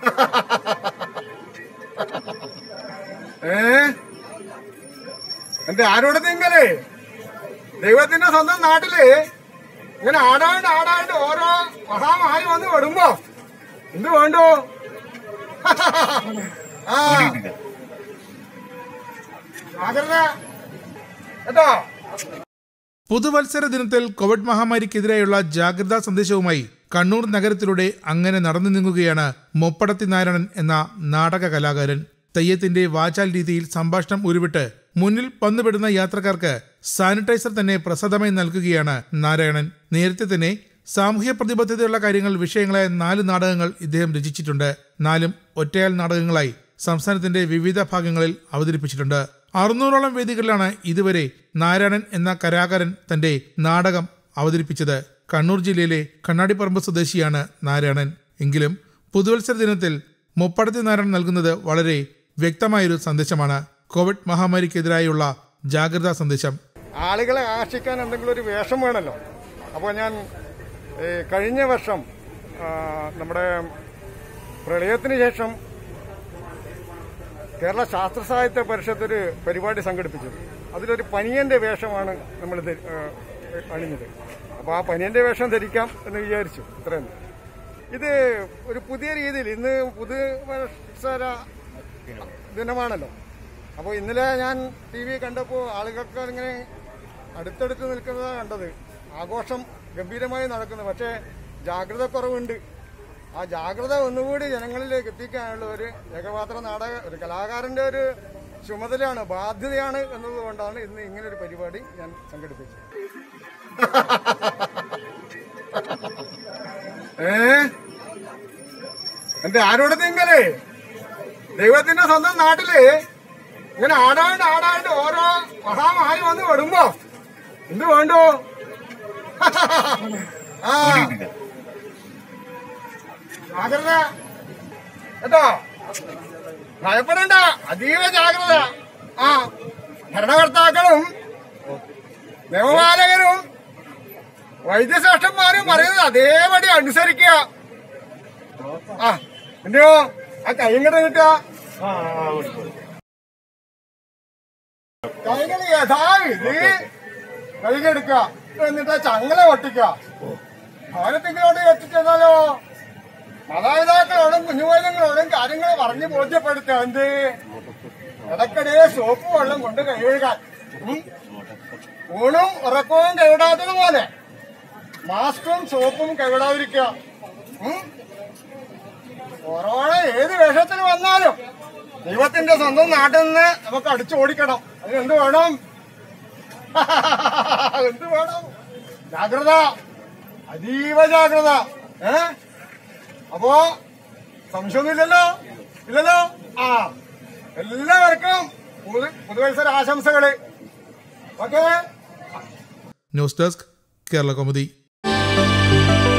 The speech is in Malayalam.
എന്റെ ആരോട് തിങ്കലേ ദൈവത്തിന്റെ സ്വന്തം നാട്ടില് ഇങ്ങനെ ആടാണ്ട് ഓരോ മഹാമായി വന്ന് വിടുമ്പോ എന്ത് വേണ്ടോ? ജാഗ്രത കേട്ടോ. പുതുവത്സര ദിനത്തിൽ കോവിഡ് മഹാമാരിക്കെതിരെയുള്ള ജാഗ്രതാ സന്ദേശവുമായി കണ്ണൂർ നഗരത്തിലൂടെ അങ്ങനെ നടന്നു നീങ്ങുകയാണ് മൊപ്പടത്തി നാരായണൻ എന്ന നാടക കലാകാരൻ. തെയ്യത്തിന്റെ വാചാൽ രീതിയിൽ സംഭാഷണം ഉരുവിട്ട് മുന്നിൽ വന്നുപെടുന്ന യാത്രക്കാർക്ക് സാനിറ്റൈസർ തന്നെ പ്രസാദമായി നൽകുകയാണ് നാരായണൻ. നേരത്തെ തന്നെ സാമൂഹ്യ പ്രതിബദ്ധതയുള്ള കാര്യങ്ങൾ വിഷയങ്ങളായ 4 നാടകങ്ങൾ ഇദ്ദേഹം രചിച്ചിട്ടുണ്ട്. 4ഉം ഒറ്റയാൾ നാടകങ്ങളായി സംസ്ഥാനത്തിന്റെ വിവിധ ഭാഗങ്ങളിൽ അവതരിപ്പിച്ചിട്ടുണ്ട്. 600ഓളം വേദികളിലാണ് ഇതുവരെ നാരായണൻ എന്ന കലാകാരൻ തന്റെ നാടകം അവതരിപ്പിച്ചത്. കണ്ണൂർ ജില്ലയിലെ കണ്ണാടിപ്പറമ്പ് സ്വദേശിയാണ് നാരായണൻ. എങ്കിലും പുതുവത്സര ദിനത്തിൽ മൊപ്പടത്തി നാരായണൻ നൽകുന്നത് വളരെ വ്യക്തമായൊരു സന്ദേശമാണ്. കോവിഡ് മഹാമാരിക്കെതിരായുള്ള ജാഗ്രതാ സന്ദേശം. ആളുകളെ ആകർഷിക്കാൻ എന്തെങ്കിലും ഒരു വേഷം വേണമല്ലോ. അപ്പോൾ ഞാൻ കഴിഞ്ഞ വർഷം നമ്മുടെ പ്രളയത്തിന് ശേഷം കേരള ശാസ്ത്ര സാഹിത്യ പരിഷത്ത് ഒരു പരിപാടി സംഘടിപ്പിച്ചത്. അതിലൊരു പനിയന്റെ വേഷമാണ് നമ്മളിത് അണിഞ്ഞത്. അപ്പോൾ ആ പനിയന്റെ വേഷം ധരിക്കാം എന്ന് വിചാരിച്ചു. ഇത്രയും ഇത് ഒരു പുതിയ രീതിയിൽ ഇന്ന് പുതുവത്സര ദിനമാണല്ലോ. അപ്പോൾ ഇന്നലെ ഞാൻ TV കണ്ടപ്പോൾ ആളുകൾക്ക് ഇങ്ങനെ അടുത്തടുത്ത് നിൽക്കുന്നതാണ് കണ്ടത്. ആഘോഷം ഗംഭീരമായി നടക്കുന്നത്. പക്ഷേ ജാഗ്രത കുറവുണ്ട്. ആ ജാഗ്രത ഒന്നുകൂടി ജനങ്ങളിലേക്ക് എത്തിക്കാനുള്ള ഒരു ഏകപാത്ര ഒരു കലാകാരന്റെ ഒരു ചുമതലയാണ്, ബാധ്യതയാണ് എന്നതുകൊണ്ടാണ് ഇന്ന് ഇങ്ങനൊരു പരിപാടി ഞാൻ സംഘടിപ്പിച്ചത്. എന്റെ ആരോട് തിങ്കലേ ദൈവത്തിന്റെ സ്വന്തം നാട്ടില് ഇങ്ങനെ ആടാണ്ട് ഓരോ മഹാമായി വന്ന് വിടുമ്പോ എന്ത് വേണ്ടോ? ജാഗ്രത കേട്ടോ. ഭയപ്പെടണ്ട, അതീവ ജാഗ്രത. ഭരണകർത്താക്കളും നിയമപാലകരും വൈദ്യശ്രേഷ്ഠന്മാരും പറയുന്നത് അതേപടി അനുസരിക്കുക. എന്റെയോ ആ കൈങ്ങട കിട്ടുക, കൈകൾ യഥാവിധി കൈകെടുക്കുക, എന്നിട്ട് ചങ്ങല പൊട്ടിക്കുക. ഭവനത്തിങ്ങളോട് എത്തിച്ചെന്നാലോ മാതാപിതാക്കളോടും കുഞ്ഞുവൈദ്യങ്ങളോടും കാര്യങ്ങൾ പറഞ്ഞ് ബോധ്യപ്പെടുത്തുക. എന്ത് ഇടയ്ക്കിടെ സോപ്പ് വെള്ളം കൊണ്ട് കഴുകാൻ, ഊണും ഉറക്കവും കൈവിടാത്തതുപോലെ മാസ്കും സോപ്പും കൈവിടാതിരിക്കുക. കൊറോണ ഏത് വേഷത്തിൽ വന്നാലും ദൈവത്തിന്റെ സ്വന്തം നാട്ടിൽ നിന്ന് നമുക്ക് അടിച്ചു ഓടിക്കണം. അതിനെന്ത് വേണം? എന്ത് വേണം? ജാഗ്രത, അതീവ ജാഗ്രത. അപ്പോ സംശയമൊന്നുമില്ലല്ലോ? ഇല്ലല്ലോ? എല്ലാവർക്കും പുതുവത്സര ആശംസകള്. Okay. News desk Kerala Kaumudi.